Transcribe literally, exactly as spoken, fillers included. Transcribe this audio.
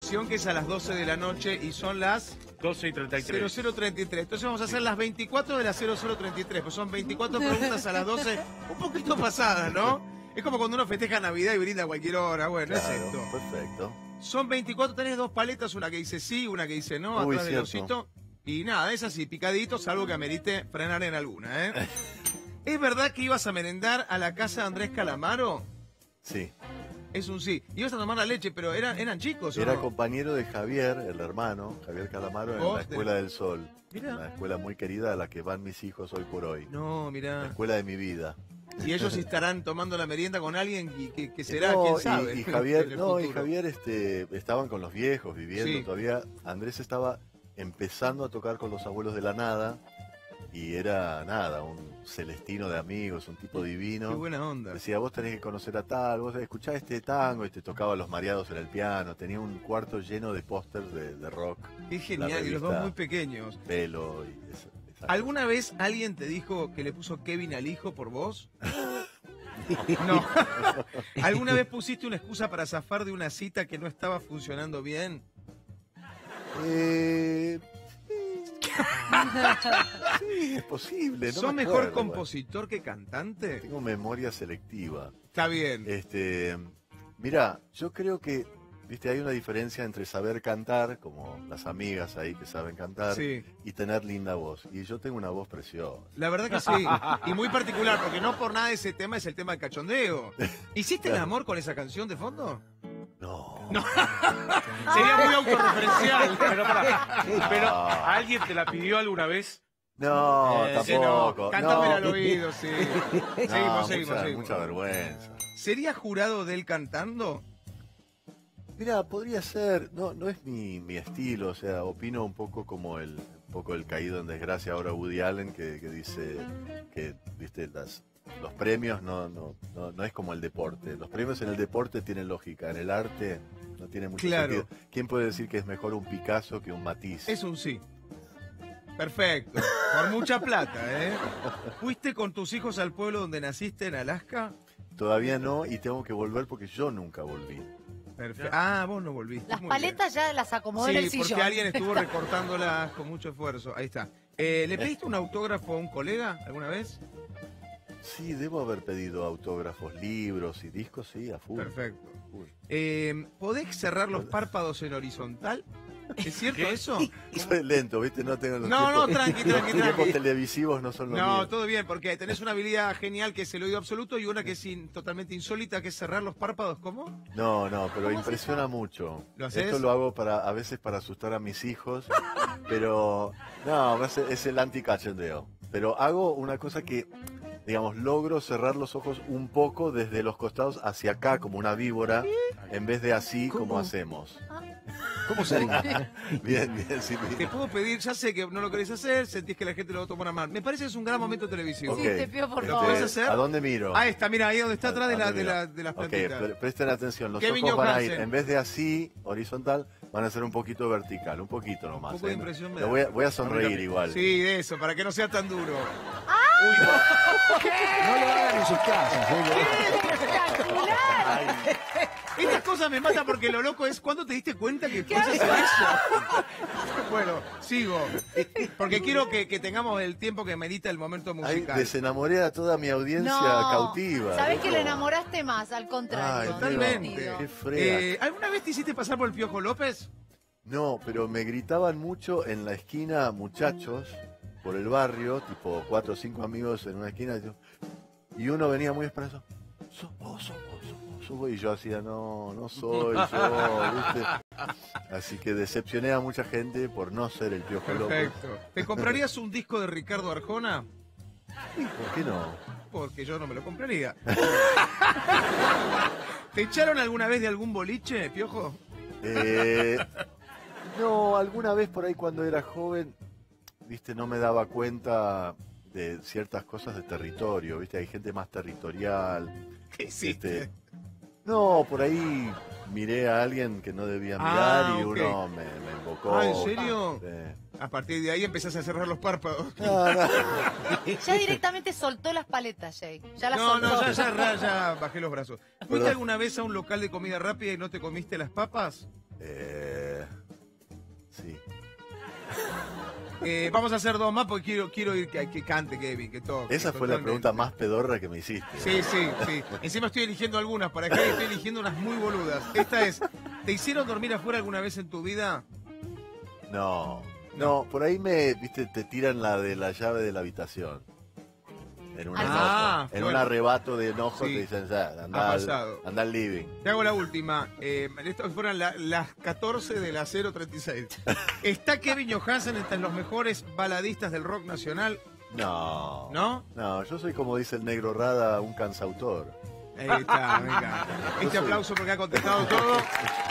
sección que es a las doce de la noche y son las doce y treinta y tres. cero cero treinta y tres. Entonces vamos a hacer las veinticuatro de las cero cero treinta y tres, pues son veinticuatro preguntas a las doce, un poquito pasadas, ¿no? Es como cuando uno festeja Navidad y brinda a cualquier hora, bueno, Claro, es esto. perfecto. Son veinticuatro, tenés dos paletas, una que dice sí, una que dice no, Uy, atrás del cierto. osito. Y nada, es así, picadito, salvo que amerite frenar en alguna, ¿eh? ¿Es verdad que ibas a merendar a la casa de Andrés Calamaro? Sí. Es un sí. Ibas a tomar la leche, pero eran, eran chicos, ¿o Era no? compañero de Javier, el hermano, Javier Calamaro, en ¿Vos? la Escuela del Sol. Mirá. Una escuela muy querida a la que van mis hijos hoy por hoy. No, La mirá. escuela de mi vida. Y ellos estarán tomando la merienda con alguien y que, que será, No, quién y- sabe. Y, en Javier, el no, y futuro. Javier este, estaban con los viejos viviendo Sí. todavía. Andrés estaba empezando a tocar con los abuelos de la nada y era nada, un celestino de amigos, un tipo divino. Qué buena onda. Decía, vos tenés que conocer a tal, vos escuchá este tango, y te tocaba los mareados en el piano. Tenía un cuarto lleno de pósters de, de rock, Qué genial, la y los dos revista muy pequeños. pelo y esa- esa ¿Alguna vez alguien te dijo que le puso Kevin al hijo por vos? No. ¿Alguna vez pusiste una excusa para zafar de una cita que no estaba funcionando bien? Eh, sí, es posible. No ¿Sos me mejor acuerdo, compositor que cantante? igual. Tengo memoria selectiva. Está bien. Este, mira, yo creo que, viste, hay una diferencia entre saber cantar, como las amigas ahí que saben cantar, Sí. y tener linda voz. Y yo tengo una voz preciosa. La verdad que sí. Y muy particular, porque no por nada ese tema es el tema del cachondeo. ¿Hiciste el amor con esa canción de fondo? No. Sería muy autorreferencial. Pero, pará, pero Ah. ¿alguien te la pidió alguna vez? No, Eh, sí, no. tampoco. Cántamela no. al oído, sí. No, Seguimos, seguimos, mucha, seguimos. mucha vergüenza. ¿Sería jurado de él cantando? Mira, podría ser, no, no es mi, mi estilo, o sea, opino un poco como el, un poco el caído en desgracia ahora Woody Allen, que, que dice que, viste, las, los premios no, no, no, no es como el deporte. Los premios en el deporte tienen lógica, en el arte no tiene mucho Claro. sentido. ¿Quién puede decir que es mejor un Picasso que un Matisse? Es un sí. Perfecto. Por mucha plata, ¿eh? ¿Fuiste con tus hijos al pueblo donde naciste, en Alaska? Todavía no, y tengo que volver porque yo nunca volví. Perfecto. Ah, vos no volviste. Las Muy paletas ya las acomodó en el bien. Sí, sillón. porque alguien estuvo recortándolas con mucho esfuerzo. Ahí está. Eh, ¿Le pediste un autógrafo a un colega alguna vez? Sí, debo haber pedido autógrafos, libros y discos, sí, a full. Perfecto. Full. Eh, ¿Podés cerrar los párpados en horizontal? ¿Es cierto ¿Qué? eso? Soy lento, ¿viste? No tengo los No, no, tiempos, tranqui, tranqui, los tiempos tranqui. televisivos no son los No, míos. todo bien, porque tenés una habilidad genial que es el oído absoluto y una que es in- totalmente insólita, que es cerrar los párpados. ¿Cómo? No, no, pero impresiona mucho. ¿Lo haces? Esto lo hago para a veces para asustar a mis hijos, pero no, es, es el anti-cachondeo. Pero hago una cosa que, digamos, logro cerrar los ojos un poco desde los costados hacia acá, como una víbora, en vez de así como hacemos. ¿Cómo sería? Bien, bien, sí. Te bien. puedo pedir, ya sé que no lo querés hacer, sentís que la gente lo va a tomar a mal. Me parece que es un gran momento televisivo. Ok. Sí, te pido por ¿Lo favor. podés hacer? ¿A dónde miro? Ahí está, mira, ahí donde está atrás de, ¿A la, dónde de, miro? la, de las Ok, plantitas. pre- presten atención, los Kevin ojos van a ir, Johansen. en vez de así, horizontal, van a ser un poquito vertical, un poquito nomás. Un poco de ¿eh? impresión me Lo da. voy a, voy a sonreír igual. Sí, de eso, para que no sea tan duro. No lo hagan en sus casas. Estas cosas me matan porque lo loco es cuando te diste cuenta que puedes hacer eso. Bueno, sigo. Porque quiero que, que tengamos el tiempo que medita el momento Ay, musical. desenamoré a toda mi audiencia No, cautiva. ¿sabés que loco. lo enamoraste más? Al contrario. Ay, Totalmente. divertido. Qué frea. Eh, ¿Alguna vez te hiciste pasar por el Piojo López? No, pero me gritaban mucho en la esquina muchachos por el barrio, tipo cuatro o cinco amigos en una esquina, y, yo- y uno venía muy esperanzado. Sos vos, sos vos, sos vos, sos vos. Y yo hacía, no, no soy yo, ¿viste? Así que decepcioné a mucha gente por no ser el Piojo López. Perfecto. ¿Te comprarías un disco de Ricardo Arjona? ¿Y por qué no? Porque yo no me lo compraría. ¿Te echaron alguna vez de algún boliche, Piojo? Eh, no, alguna vez por ahí cuando era joven, viste, no me daba cuenta de ciertas cosas de territorio, viste, hay gente más territorial. ¿Qué hiciste? Este, no, por ahí miré a alguien que no debía mirar Ah, y ok. uno me, me invocó. Ah, ¿en serio? Sí. A partir de ahí empezás a cerrar los párpados. No, no. Ya directamente soltó las paletas, Jay. Ya las No, soltó. no, ya, ya, ya, ya bajé los brazos. ¿Fuiste Perdón. alguna vez a un local de comida rápida y no te comiste las papas? Eh, Eh, vamos a hacer dos más porque quiero, quiero ir que, que cante Kevin, que toque. Esa fue la totalmente. pregunta más pedorra que me hiciste. Sí, sí, sí. Encima estoy eligiendo algunas para que estoy eligiendo unas muy boludas. Esta es, ¿te hicieron dormir afuera alguna vez en tu vida? No, no, por ahí me, viste, te tiran la de la llave de la habitación. En un, Ah, enojo. En bueno. un arrebato de enojo Sí. te dicen, ya, Ha anda al, pasado. anda al living. Te hago la última. Eh, estas fueron la- las catorce de la cero treinta y seis. ¿Está Kevin Johansen entre los mejores baladistas del rock nacional? No. ¿No? No, yo soy como dice el negro Rada, un cansautor. Ahí está, venga. Este aplauso porque ha contestado todo.